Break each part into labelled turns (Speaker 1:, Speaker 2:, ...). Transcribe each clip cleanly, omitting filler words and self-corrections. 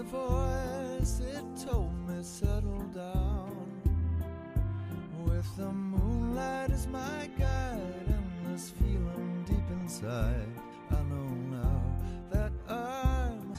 Speaker 1: voice, it told me settle down. With the moonlight as my guide and this feeling deep inside, I know now that I'm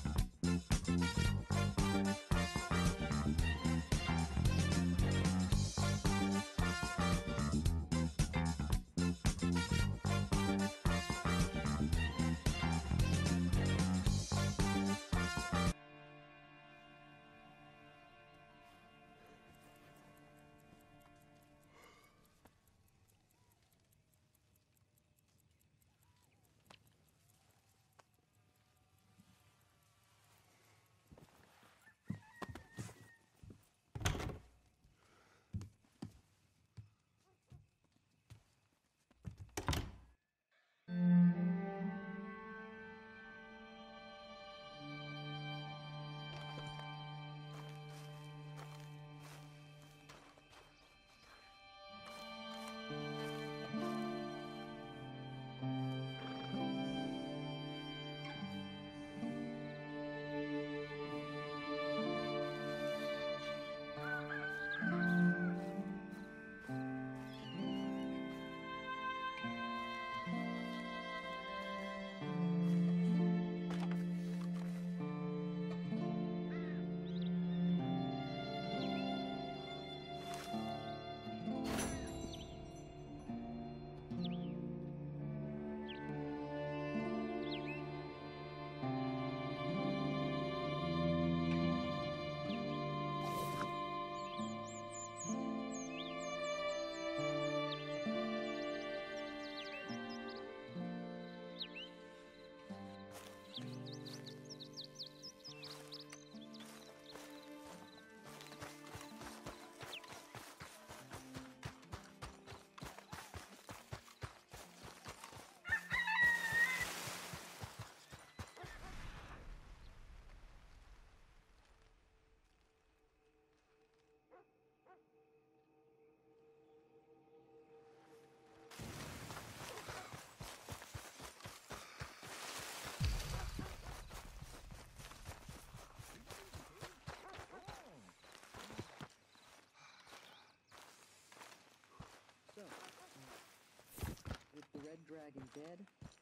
Speaker 2: with the Red Dragon dead,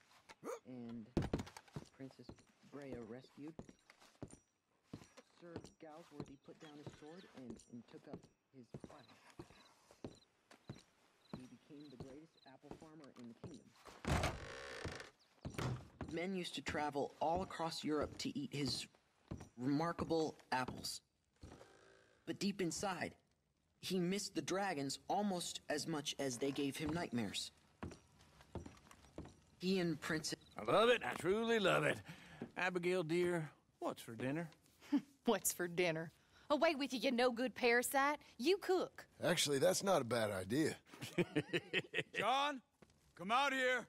Speaker 2: and Princess Brea rescued, Sir Galsworthy put down his sword and took up his plow. He became the greatest apple farmer in the kingdom. Men used to travel all across Europe to eat his remarkable apples. But deep inside, he missed the dragons almost as much as they gave him nightmares. He and Princess...
Speaker 3: I love it. I truly love it. Abigail, dear, what's for dinner?
Speaker 4: What's for dinner? Away with you, you no-good parasite. You cook.
Speaker 5: Actually, that's not a bad idea.
Speaker 6: John, come out here.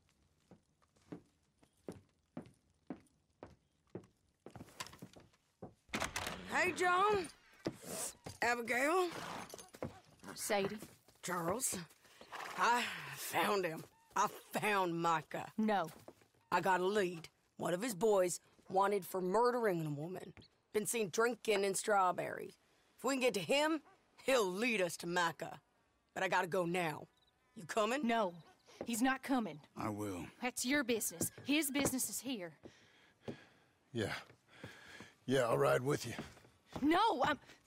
Speaker 7: Hey, John. Abigail.
Speaker 4: Sadie.
Speaker 7: Charles. I found him. I found Micah.
Speaker 4: No.
Speaker 7: I got a lead. One of his boys wanted for murdering a woman. Been seen drinking in Strawberry. If we can get to him, he'll lead us to Micah. But I gotta go now. You coming?
Speaker 4: No. He's not coming.
Speaker 6: I will.
Speaker 4: That's your business. His business is here.
Speaker 5: Yeah. Yeah, I'll ride with you.
Speaker 4: No,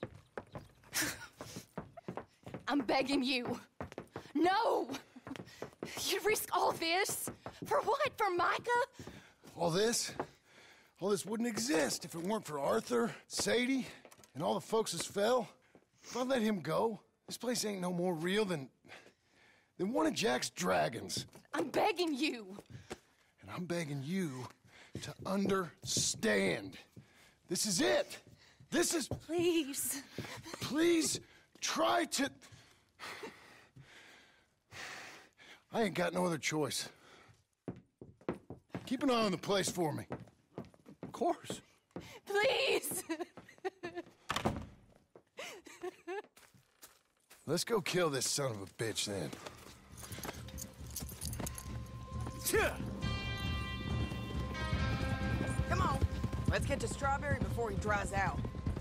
Speaker 4: I'm begging you. No! You'd risk all this? For what? For Micah?
Speaker 5: All this wouldn't exist if it weren't for Arthur, Sadie, and all the folks as fell. If I let him go, this place ain't no more real than one of Jack's dragons.
Speaker 4: I'm begging you.
Speaker 5: And I'm begging you to understand. This is it. This is...
Speaker 4: Please.
Speaker 5: Please try to... I ain't got no other choice. Keep an eye on the place for me.
Speaker 3: Of course.
Speaker 4: Please.
Speaker 5: Let's go kill this son of a bitch then.
Speaker 7: Come on. Let's get to Strawberry before he dries out.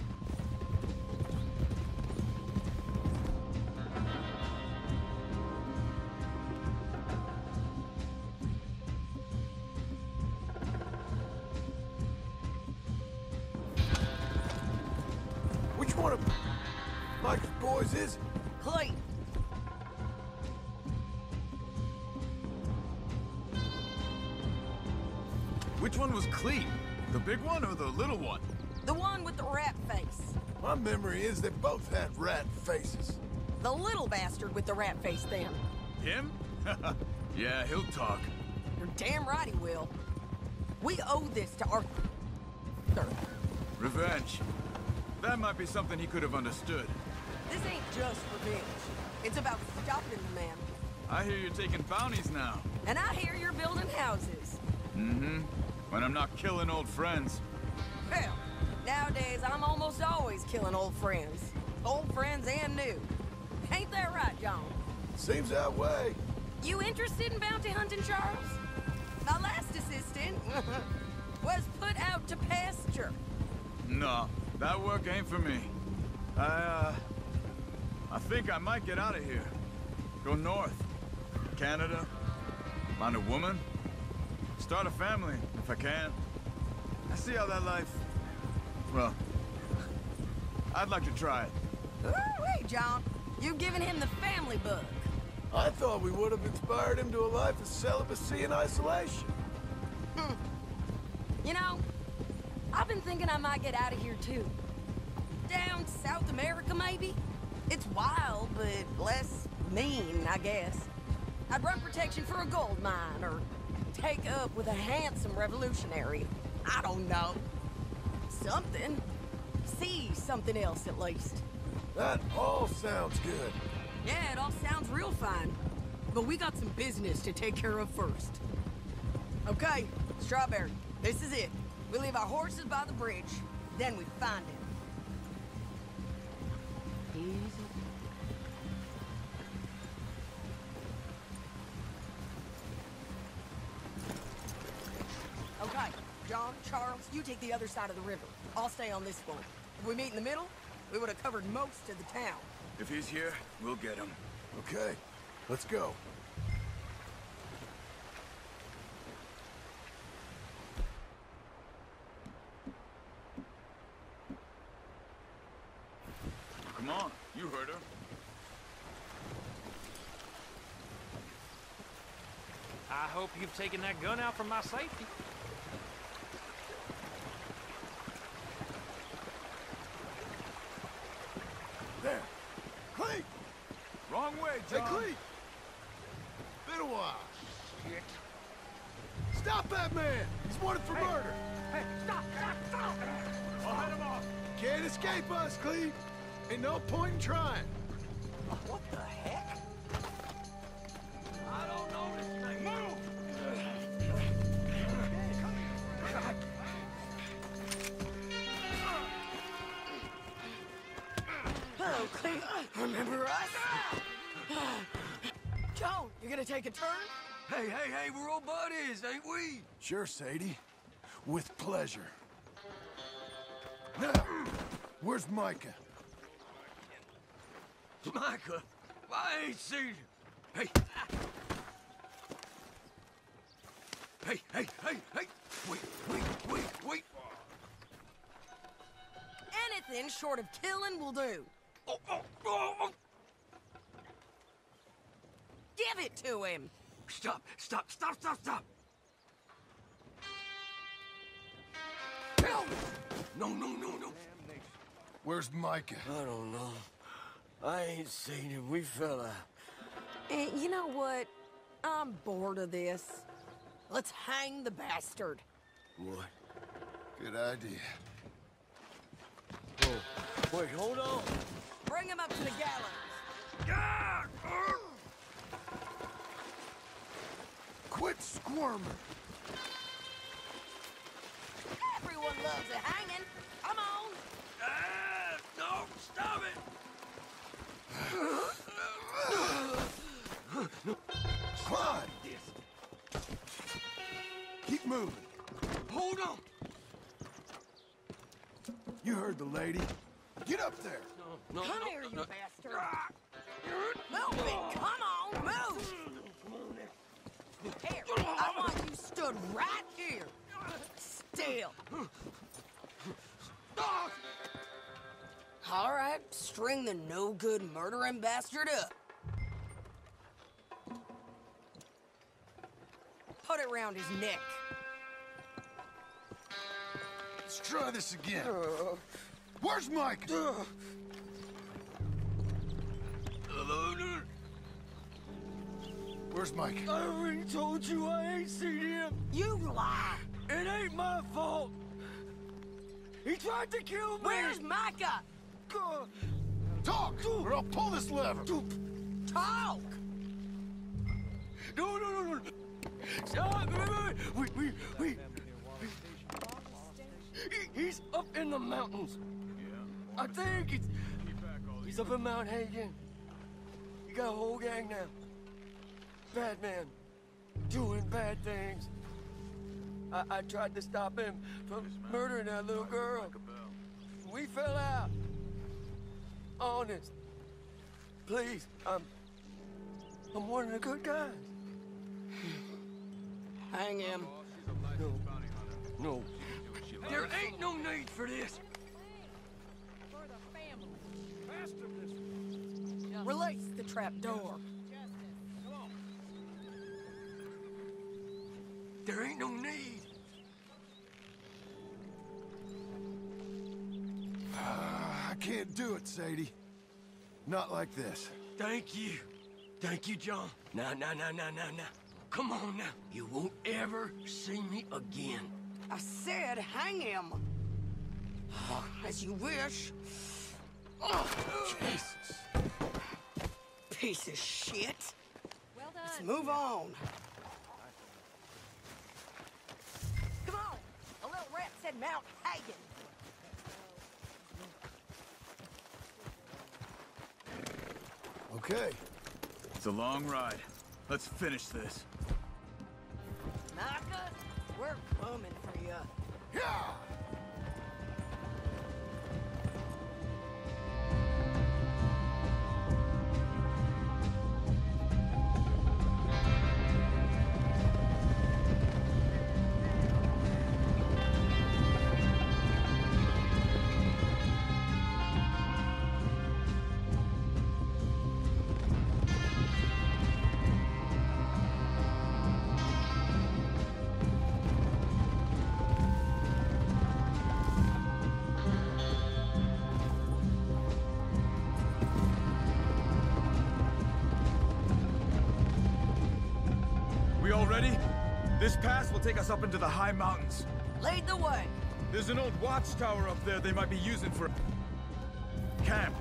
Speaker 5: Which one of Mike's boys is it?
Speaker 7: Clayton.
Speaker 6: Which one was Clete? The big one or the little one?
Speaker 7: The one with the rat face.
Speaker 5: My memory is they both had rat faces.
Speaker 7: The little bastard with the rat face then.
Speaker 6: Him? Yeah, he'll talk.
Speaker 7: You're damn right he will. We owe this to Arthur.
Speaker 6: Revenge. That might be something he could have understood.
Speaker 7: This ain't just revenge. It's about stopping the man.
Speaker 6: I hear you're taking bounties now.
Speaker 7: And I hear you're building houses.
Speaker 6: Mm-hmm. When I'm not killing old friends.
Speaker 7: Hell, nowadays I'm almost always killing old friends. Old friends and new. Ain't that right, John?
Speaker 5: Seems that way.
Speaker 7: You interested in bounty hunting, Charles? My last assistant was put out to pasture.
Speaker 6: No, that work ain't for me. I think I might get out of here. Go north. Canada. Find a woman. Start a family, if I can. I see how that life... Well, I'd like to try it.
Speaker 7: Ooh-wee, John. You've given him the family bug.
Speaker 5: I thought we would have inspired him to a life of celibacy and isolation.
Speaker 7: You know, I've been thinking I might get out of here, too. Down South America, maybe? It's wild, but less mean, I guess. I'd run protection for a gold mine, or take up with a handsome revolutionary. I don't know. Something. See something else, at least.
Speaker 5: That all sounds good.
Speaker 7: Yeah, it all sounds real fine. But we got some business to take care of first. Okay, Strawberry, this is it. We leave our horses by the bridge, then we find him. Easy. Okay, John, Charles, you take the other side of the river. I'll stay on this one. If we meet in the middle, we would have covered most of the town.
Speaker 6: If he's here, we'll get him.
Speaker 5: Okay, let's go.
Speaker 6: Come on, you heard her.
Speaker 3: I hope you've taken that gun out for my safety.
Speaker 5: There. Cleet!
Speaker 6: Wrong way,
Speaker 5: Hey,
Speaker 6: John.
Speaker 5: Cleet! Been a while. Stop that man! He's wanted for murder!
Speaker 3: Hey, stop!
Speaker 6: I'll head him off.
Speaker 5: Can't escape us, Cleet! Ain't no point in trying.
Speaker 7: What the heck?
Speaker 3: I don't know this thing. Move!
Speaker 7: Hello, Clete. Remember us? Joan, you gonna take a turn?
Speaker 8: Hey, we're old buddies, ain't we?
Speaker 5: Sure, Sadie. With pleasure. Now, where's Micah?
Speaker 8: Micah, I ain't seen you. Hey. Hey. Wait.
Speaker 7: Anything short of killing will do.
Speaker 8: Oh.
Speaker 7: Give it to him.
Speaker 8: Stop. No.
Speaker 5: Where's Micah?
Speaker 8: I don't know. I ain't seen him. We fell out.
Speaker 7: You know what? I'm bored of this. Let's hang the bastard.
Speaker 8: What?
Speaker 5: Good idea.
Speaker 8: Oh, wait, hold on.
Speaker 7: Bring him up to the gallows.
Speaker 5: Quit squirming.
Speaker 7: Everyone loves a hanging. Come on.
Speaker 8: No, stop it!
Speaker 5: Climb! Keep moving.
Speaker 8: Hold on.
Speaker 5: You heard the lady. Get up there.
Speaker 7: Come here, you bastard. Move it. Come on, move. Here, I want you stood right here. Still. All right, string the no-good murdering bastard up. Put it round his neck.
Speaker 5: Let's try this again. Where's Mike? Where's Mike?
Speaker 8: I already told you I ain't seen him.
Speaker 7: You lie.
Speaker 8: It ain't my fault. He tried to kill me.
Speaker 7: Where's Micah?
Speaker 5: Talk, or I'll pull this lever.
Speaker 7: Talk.
Speaker 8: No. Stop. He's up in the mountains. I think he's up in Mount Hagen. You got a whole gang now. Bad man, doing bad things. I tried to stop him from murdering that little girl. We fell out. Honest. Please, I'm one of the good guys.
Speaker 7: Hang him.
Speaker 8: No. There ain't no need for this.
Speaker 7: Release the trap door.
Speaker 8: There ain't no need.
Speaker 5: I can't do it, Sadie. Not like this.
Speaker 8: Thank you. Thank you, John. Now. Come on now. You won't ever see me again.
Speaker 7: I said hang him. As you wish.
Speaker 5: Jesus.
Speaker 7: Piece of shit.
Speaker 4: Well done.
Speaker 7: Let's move on. Come on. A little rat said Mount Hagen.
Speaker 5: Okay.
Speaker 6: It's a long ride. Let's finish this.
Speaker 7: Micah, we're coming for you.
Speaker 5: Yeah!
Speaker 6: We all ready? This pass will take us up into the high mountains.
Speaker 7: Lead the way.
Speaker 6: There's an old watchtower up there they might be using for camp.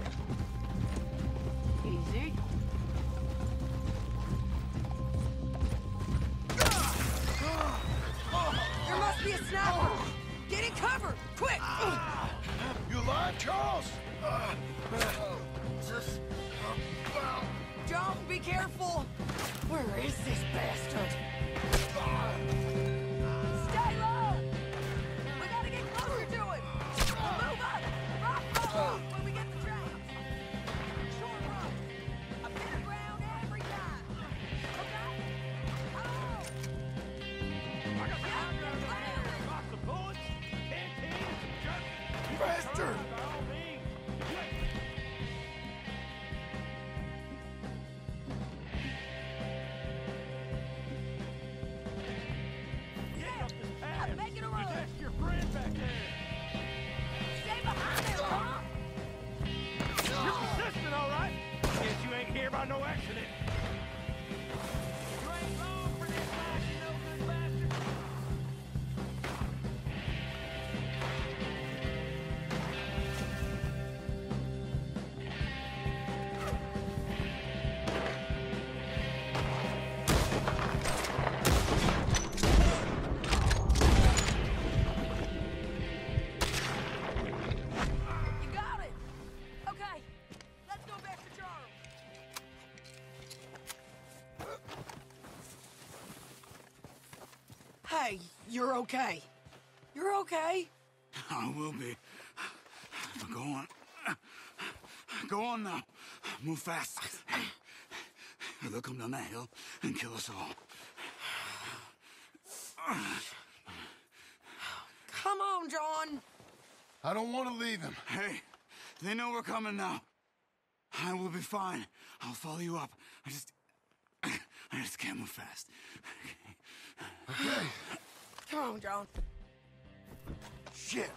Speaker 7: Easy. There must be a sniper. Get in cover, quick.
Speaker 5: You alive, Charles?
Speaker 7: John, be careful. Where is this bastard? Stay low. We gotta get closer to it. Move up. Rock follow when we get the traps. Short run. A bit of ground every time. Okay? Oh.
Speaker 5: Bastard!
Speaker 7: Make it a run. That's your friend back there. Stay behind there, huh?
Speaker 3: You're persistent, all right? Guess you ain't here by no accident. You ain't wrong for this life, you no-good bastard.
Speaker 7: You got it. Okay, let's go back to Charles. Hey, you're okay. You're okay.
Speaker 6: I will be. on. Go on now. Move fast. They'll come down that hill and kill us all.
Speaker 7: Come on, John.
Speaker 5: I don't want to leave him.
Speaker 6: Hey, they know we're coming now. I will be fine. I'll follow you up. I just can't move fast.
Speaker 5: Okay.
Speaker 7: Come on, John.
Speaker 5: Shit.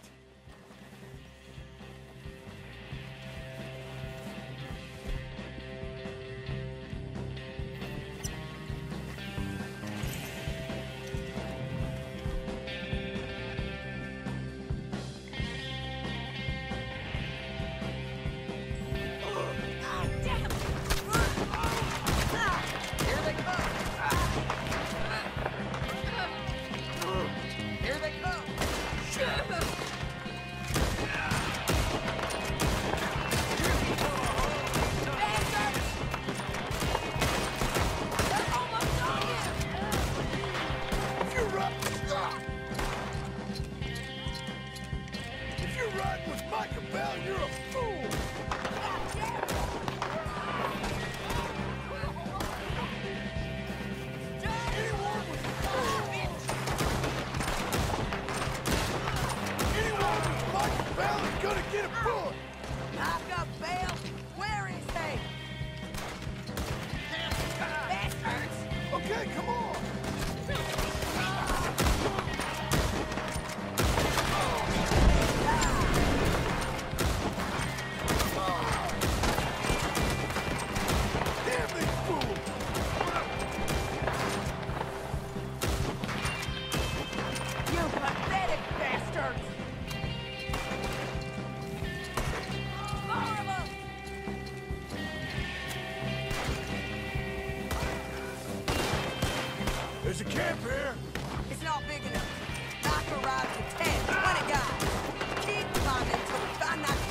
Speaker 5: There's a camp here.
Speaker 7: It's not big enough. Knock arrives with 10, 20 guys. Keep climbing until we find that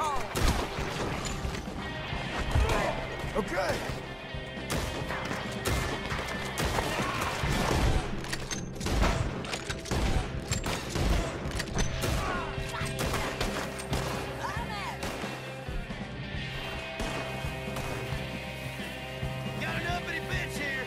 Speaker 7: tower.
Speaker 5: Okay.
Speaker 3: Got an uppity bitch here.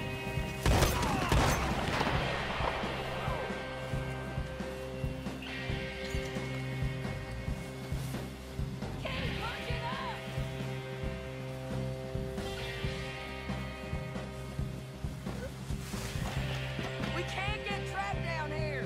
Speaker 7: We can't get trapped down here.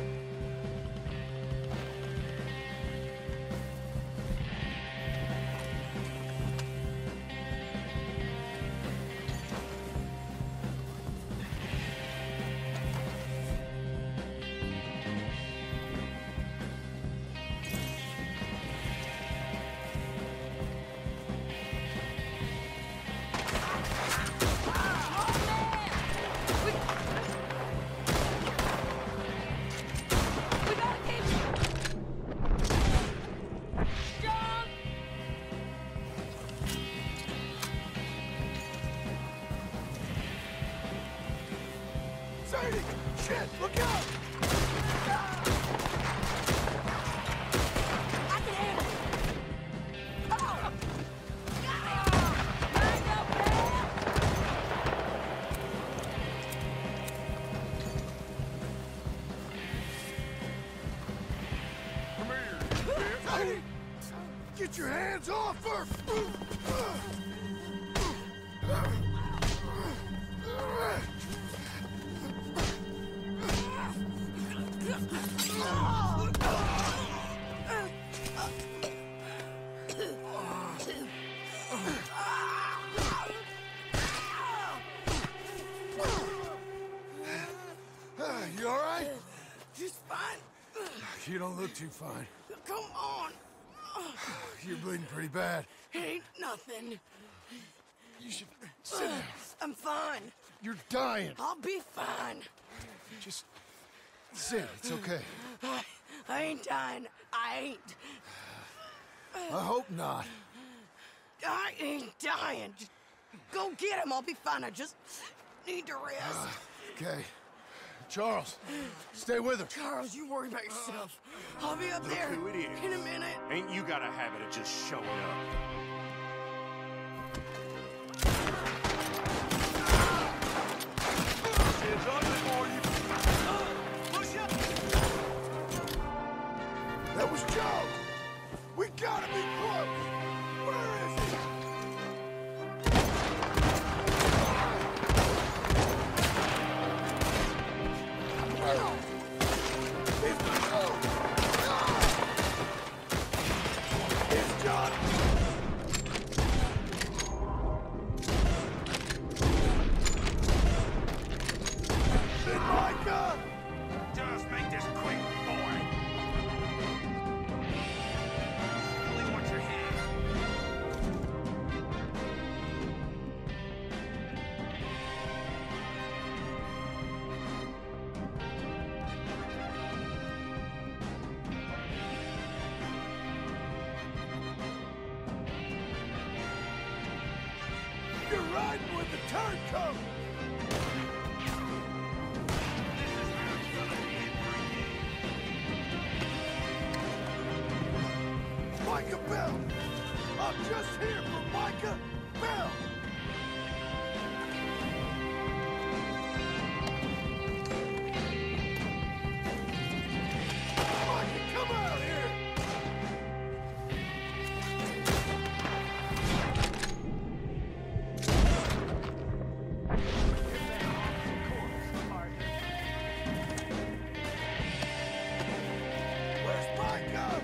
Speaker 5: Sadie! Shit! Look out!
Speaker 7: I can handle it. Oh!
Speaker 5: Come here! Sadie! Get your hands off her! You all right?
Speaker 7: Just fine.
Speaker 5: You don't look too fine.
Speaker 7: Come on.
Speaker 5: You're bleeding pretty bad.
Speaker 7: Ain't nothing.
Speaker 5: You should sit down.
Speaker 7: I'm fine.
Speaker 5: You're dying.
Speaker 7: I'll be fine.
Speaker 5: Just sit. It's okay.
Speaker 7: I ain't dying. I ain't.
Speaker 5: I hope not.
Speaker 7: I ain't dying. Just go get him. I'll be fine. I just need to rest.
Speaker 5: Okay. Charles, stay with her.
Speaker 8: Charles, you worry about yourself. I'll be up
Speaker 3: Look
Speaker 8: there
Speaker 3: who it is.
Speaker 8: in a minute.
Speaker 3: Ain't you got a habit of just showing up? It's ugly for you. Push up.
Speaker 5: That was Joe. We gotta be close. Where is he? It's John. Then Micah.
Speaker 3: Just make this quick, boy. Only want your hand.
Speaker 5: You're riding with the turncoat. Micah Bell. I'm just here for Micah Bell. Micah, come out here. Where's Micah?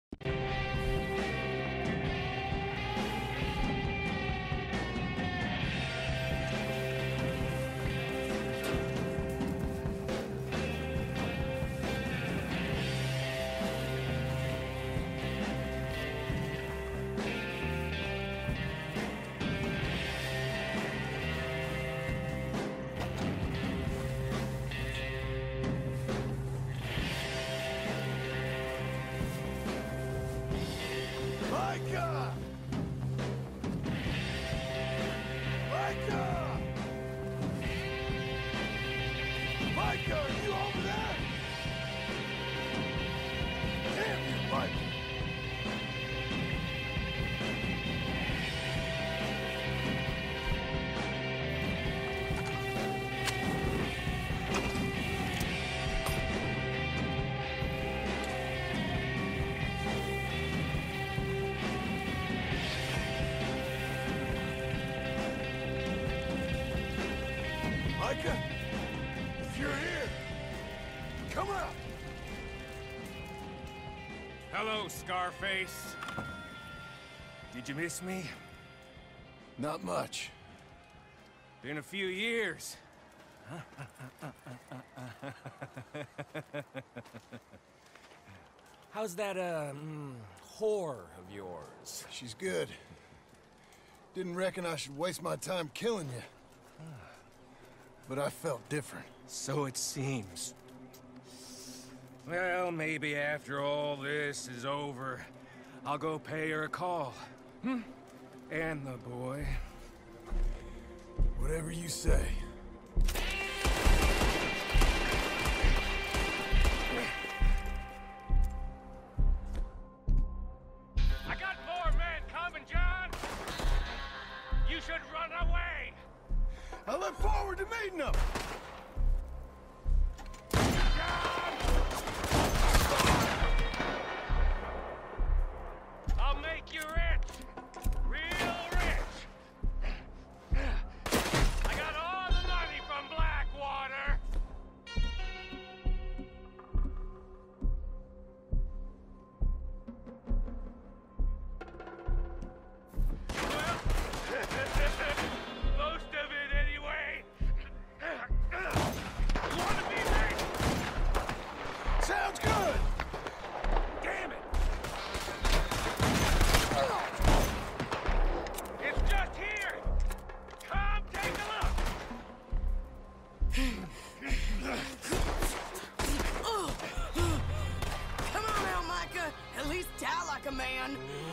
Speaker 5: Micah! Micah! Micah, are you over there? Damn you, Micah! Micah, if you're here, come out!
Speaker 3: Hello, Scarface. Did you miss me?
Speaker 5: Not much.
Speaker 3: Been a few years. How's that, whore of yours?
Speaker 5: She's good. Didn't reckon I should waste my time killing you. But I felt different.
Speaker 3: So it seems. Well, maybe after all this is over, I'll go pay her a call. And the boy.
Speaker 5: Whatever you say.
Speaker 3: I got more men coming, John! You should run away!
Speaker 5: I look forward to meeting them!
Speaker 3: I'll make you rich! Real rich! I got all the money from Blackwater! Well, most of it anyway. You wanna be rich?
Speaker 5: Sounds good!
Speaker 3: Damn it! It's just here! Come take a look!
Speaker 7: Come on now, Micah. At least die like a man.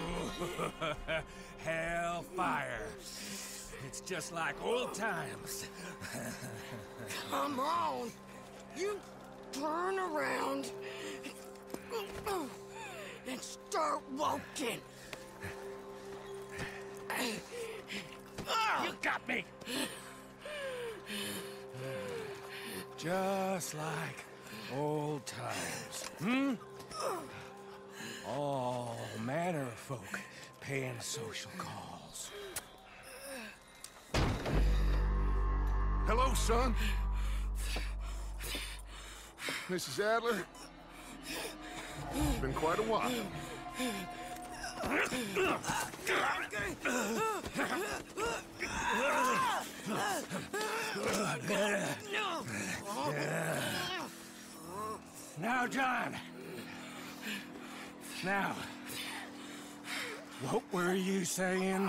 Speaker 3: Hellfire. It's just like old times.
Speaker 7: Come on. You turn around and start walking.
Speaker 3: You got me! Just like old times. All manner of folk paying social calls.
Speaker 5: Hello, son. Mrs. Adler. It's been quite a while.
Speaker 3: Now, John. Now. What were you saying?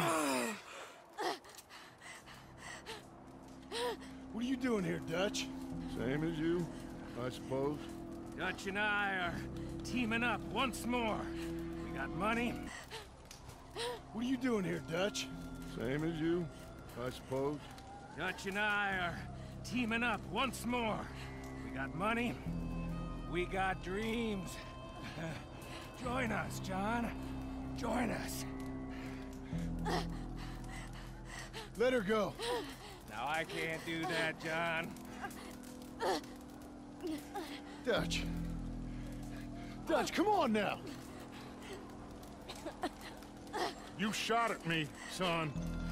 Speaker 5: What are you doing here, Dutch? Same as you, I suppose.
Speaker 3: Dutch and I are teaming up once more. We got money.
Speaker 5: What are you doing here, Dutch? Same as you, I suppose.
Speaker 3: Dutch and I are teaming up once more. We got money. We got dreams. Join us, John. Join us.
Speaker 5: Let her go.
Speaker 3: Now, I can't do that, John.
Speaker 5: Dutch. Dutch, come on now. You shot at me, son.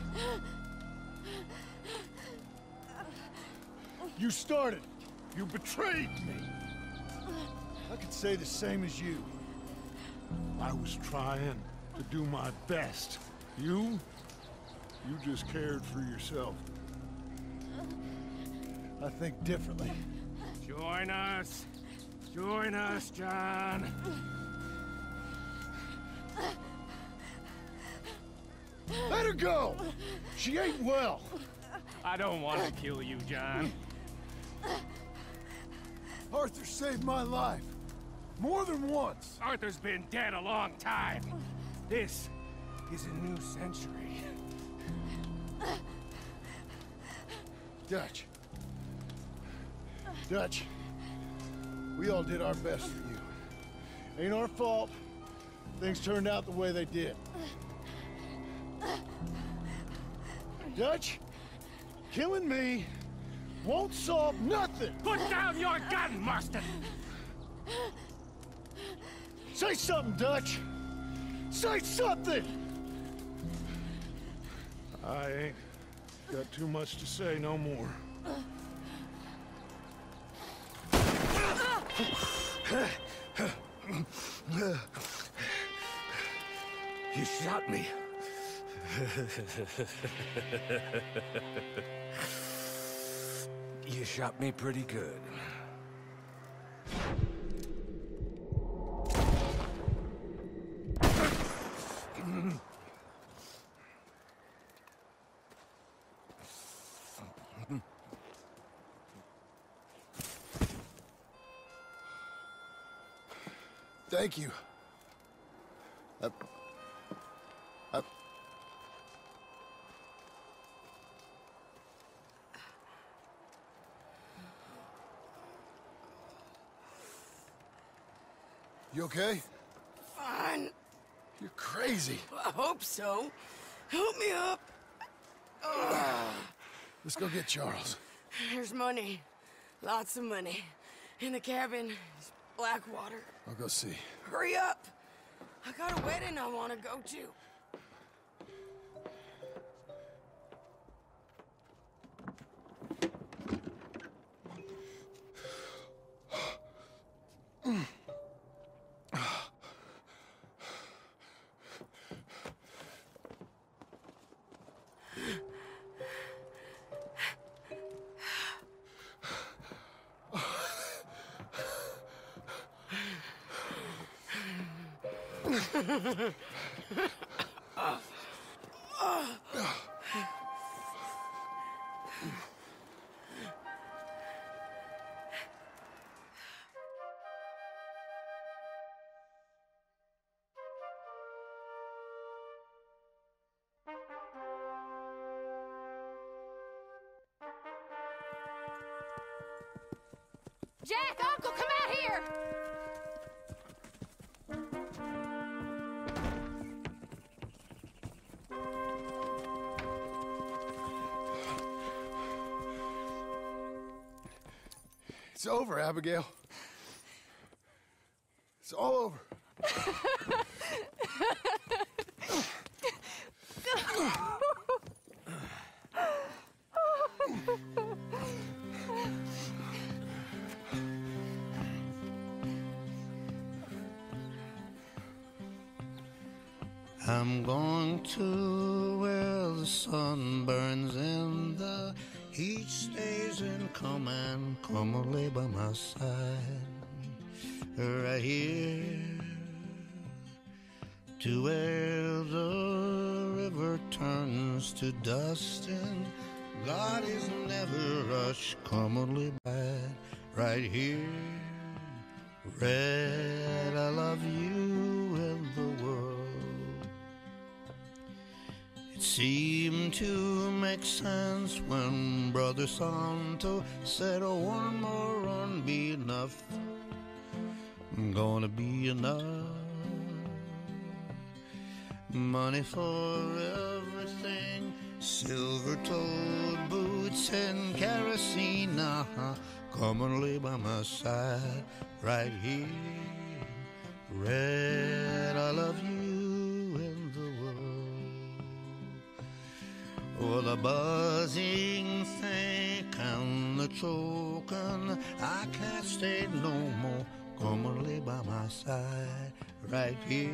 Speaker 5: You started. You betrayed me. I could say the same as you.
Speaker 9: I was trying to do my best. You just cared for yourself.
Speaker 5: I think differently.
Speaker 3: Join us. Join us, John.
Speaker 5: Let her go! She ain't well.
Speaker 3: I don't want to kill you, John.
Speaker 5: Arthur saved my life. More than once.
Speaker 3: Arthur's been dead a long time. This is a new century.
Speaker 5: Dutch. Dutch. We all did our best for you. Ain't our fault. Things turned out the way they did. Dutch, killing me won't solve nothing.
Speaker 3: Put down your gun, Marston!
Speaker 5: Say something, Dutch. Say something!
Speaker 9: I ain't got too much to say no more.
Speaker 3: You shot me. You shot me pretty good.
Speaker 5: Thank you. You okay?
Speaker 7: Fine.
Speaker 5: You're crazy.
Speaker 7: I hope so. Help me up.
Speaker 5: Let's go get Charles.
Speaker 7: There's money. Lots of money. In the cabin is Blackwater.
Speaker 5: I'll go see.
Speaker 7: Hurry up! I got a wedding I want to go to.
Speaker 4: Jack, Uncle, come out here!
Speaker 5: It's over, Abigail. It's all over.
Speaker 1: I'm going to where the sun burns and the heat stays and come and lay by my side. Right here to where the river turns to dust and God is never rushed. Come and lay by right here. Red, I love you and the world. It seemed to make sense when Brother Santo said, oh, one more run be enough. Gonna be enough. Money for everything, silver-toed boots and kerosene. Come and lay by my side right here. Red, I love you and the world. Oh, the buzzing think and the choking, I can't stay no more. Come and lay by my side right here.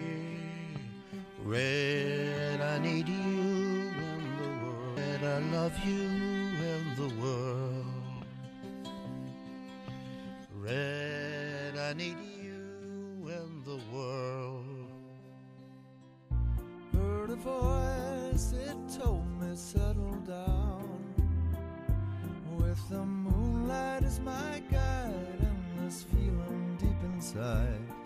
Speaker 1: Red, I need you in the world. Red, I love you in the world. Red, I need you in the world. Heard a voice, it told me settle down. With the moonlight as my guide and this feeling deep inside.